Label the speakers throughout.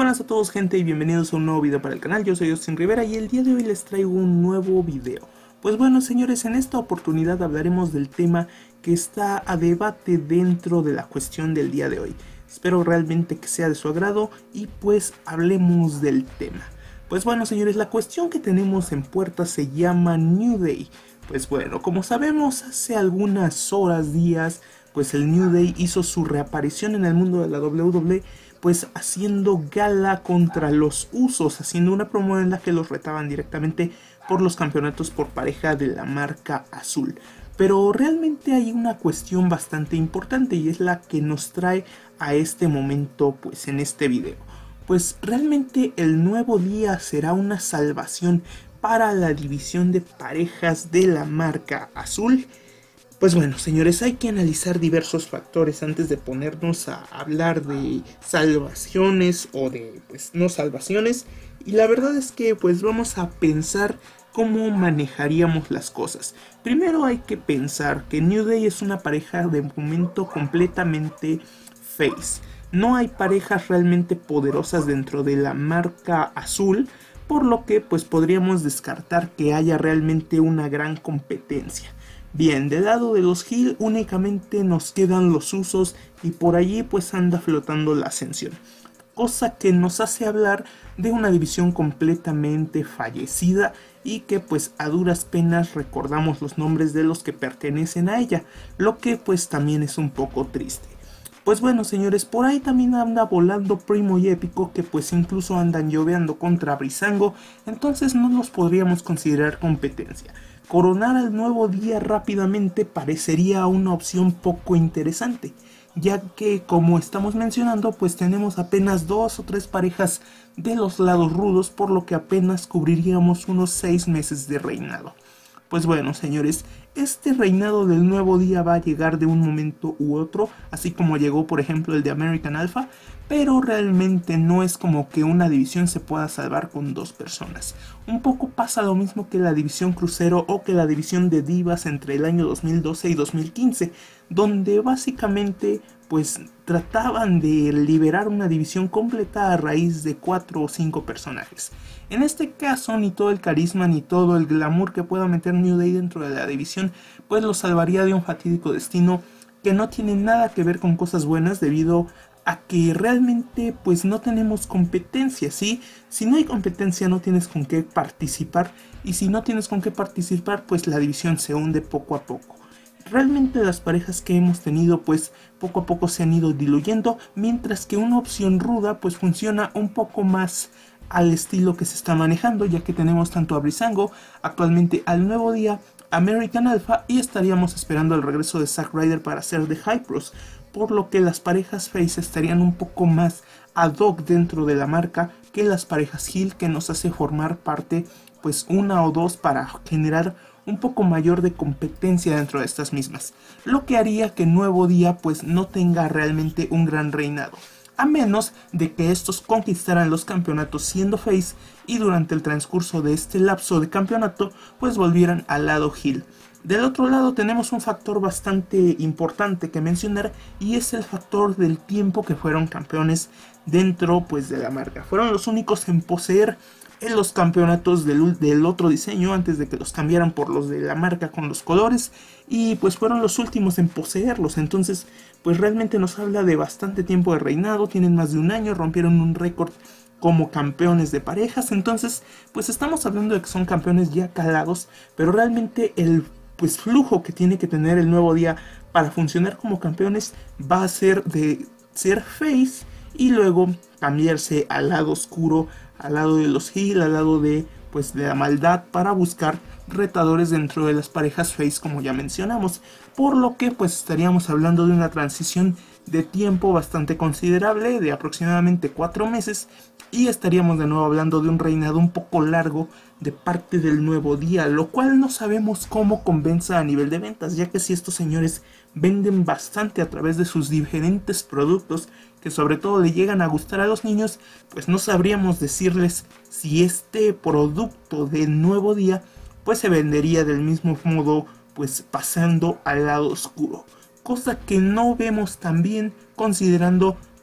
Speaker 1: buenas a todos, gente, y bienvenidos a un nuevo video para el canal. Yo soy Austin Rivera y el día de hoy les traigo un nuevo video. Pues bueno, señores, en esta oportunidad hablaremos del tema que está a debate dentro de la cuestión del día de hoy. Espero realmente que sea de su agrado y pues hablemos del tema. Pues bueno, señores, la cuestión que tenemos en puerta se llama New Day. Pues bueno, como sabemos, hace algunas horas, días, pues el New Day hizo su reaparición en el mundo de la WWE, pues haciendo gala contra los Usos, haciendo una promo en la que los retaban directamente por los campeonatos por pareja de la marca azul. Pero realmente hay una cuestión bastante importante y es la que nos trae a este momento, pues en este video. Pues realmente el nuevo día será una salvación para la división de parejas de la marca azul. Pues bueno, señores, hay que analizar diversos factores antes de ponernos a hablar de salvaciones o de pues no salvaciones, y la verdad es que pues vamos a pensar cómo manejaríamos las cosas. Primero hay que pensar que New Day es una pareja de momento completamente face. No hay parejas realmente poderosas dentro de la marca azul, por lo que pues podríamos descartar que haya realmente una gran competencia. Bien, del lado de los Heel únicamente nos quedan los Usos y por allí pues anda flotando la Ascensión. Cosa que nos hace hablar de una división completamente fallecida y que pues a duras penas recordamos los nombres de los que pertenecen a ella, lo que pues también es un poco triste. Pues bueno, señores, por ahí también anda volando Primo y Épico, que pues incluso andan lloveando contra Breezango, entonces no los podríamos considerar competencia. Coronar al nuevo día rápidamente parecería una opción poco interesante, ya que como estamos mencionando pues tenemos apenas 2 o 3 parejas de los lados rudos, por lo que apenas cubriríamos unos 6 meses de reinado. Pues bueno, señores, este reinado del nuevo día va a llegar de un momento u otro, así como llegó por ejemplo el de American Alpha, pero realmente no es como que una división se pueda salvar con 2 personas. Un poco pasa lo mismo que la división crucero o que la división de divas entre el año 2012 y 2015, donde básicamente pues trataban de liberar una división completa a raíz de 4 o 5 personajes. En este caso ni todo el carisma ni todo el glamour que pueda meter New Day dentro de la división pues lo salvaría de un fatídico destino que no tiene nada que ver con cosas buenas, debido a que realmente pues no tenemos competencia, ¿sí? Si no hay competencia no tienes con qué participar, y si no tienes con qué participar pues la división se hunde poco a poco. Realmente las parejas que hemos tenido pues poco a poco se han ido diluyendo, mientras que una opción ruda pues funciona un poco más al estilo que se está manejando, ya que tenemos tanto a Breezango, actualmente al nuevo día, American Alpha, y estaríamos esperando el regreso de Zack Ryder para hacer de Hypros, por lo que las parejas face estarían un poco más ad hoc dentro de la marca que las parejas heel, que nos hace formar parte pues una o dos para generar un poco mayor de competencia dentro de estas mismas, lo que haría que Nuevo Día pues no tenga realmente un gran reinado, a menos de que estos conquistaran los campeonatos siendo face y durante el transcurso de este lapso de campeonato pues volvieran al lado heel. Del otro lado tenemos un factor bastante importante que mencionar, y es el factor del tiempo que fueron campeones dentro pues de la marca. Fueron los únicos en poseer en los campeonatos del otro diseño antes de que los cambiaran por los de la marca con los colores, y pues fueron los últimos en poseerlos. Entonces pues realmente nos habla de bastante tiempo de reinado, tienen más de un año, rompieron un récord como campeones de parejas, entonces pues estamos hablando de que son campeones ya calados, pero realmente el pues flujo que tiene que tener el nuevo día para funcionar como campeones va a ser de ser face y luego cambiarse al lado oscuro, al lado de los heel, al lado de pues de la maldad, para buscar retadores dentro de las parejas face, como ya mencionamos, por lo que pues estaríamos hablando de una transición de tiempo bastante considerable de aproximadamente 4 meses, y estaríamos de nuevo hablando de un reinado un poco largo de parte del nuevo día, lo cual no sabemos cómo convenza a nivel de ventas, ya que si estos señores venden bastante a través de sus diferentes productos que sobre todo le llegan a gustar a los niños, pues no sabríamos decirles si este producto del nuevo día pues se vendería del mismo modo pues pasando al lado oscuro, cosa que no vemos tan bien considerando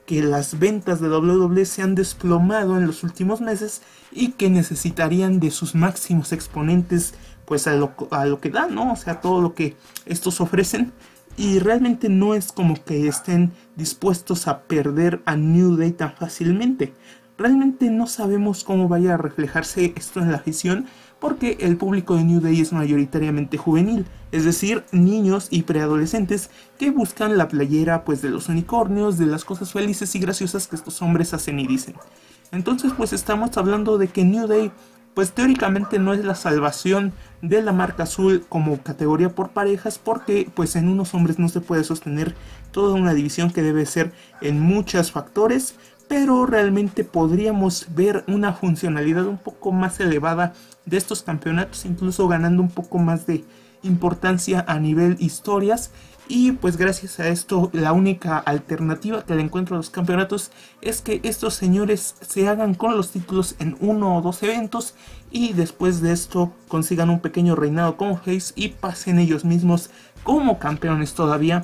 Speaker 1: que las ventas de WWE se han desplomado en los últimos meses y que necesitarían de sus máximos exponentes pues a lo que dan, ¿no? O sea, todo lo que estos ofrecen, y realmente no es como que estén dispuestos a perder a New Day tan fácilmente. Realmente no sabemos cómo vaya a reflejarse esto en la afición, porque el público de New Day es mayoritariamente juvenil, es decir, niños y preadolescentes que buscan la playera pues de los unicornios, de las cosas felices y graciosas que estos hombres hacen y dicen. Entonces pues estamos hablando de que New Day pues teóricamente no es la salvación de la marca azul como categoría por parejas, porque pues en unos hombres no se puede sostener toda una división que debe ser en muchos factores, pero realmente podríamos ver una funcionalidad un poco más elevada de estos campeonatos, incluso ganando un poco más de importancia a nivel historias. Y pues gracias a esto, la única alternativa que le encuentro a los campeonatos es que estos señores se hagan con los títulos en 1 o 2 eventos y después de esto consigan un pequeño reinado como face y pasen ellos mismos como campeones todavía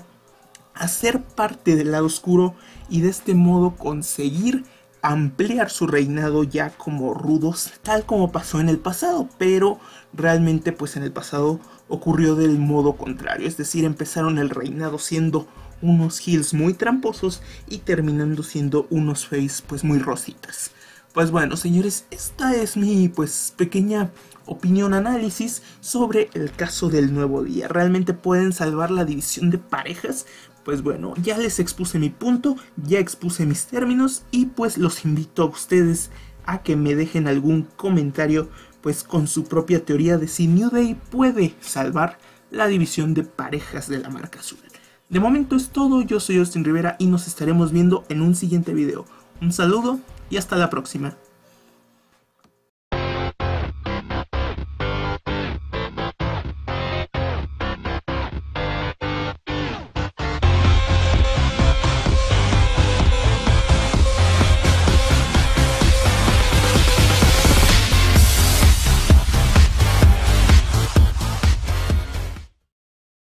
Speaker 1: a ser parte del lado oscuro, y de este modo conseguir ampliar su reinado ya como rudos, tal como pasó en el pasado. Pero realmente pues en el pasado ocurrió del modo contrario, es decir, empezaron el reinado siendo unos heels muy tramposos y terminando siendo unos face pues muy rositas. Pues bueno, señores, esta es mi pues pequeña opinión, análisis sobre el caso del Nuevo Día. ¿Realmente pueden salvar la división de parejas? Pues bueno, ya les expuse mi punto, ya expuse mis términos, y pues los invito a ustedes a que me dejen algún comentario pues con su propia teoría de si New Day puede salvar la división de parejas de la marca azul. De momento es todo, yo soy Austin Rivera y nos estaremos viendo en un siguiente video. Un saludo y hasta la próxima.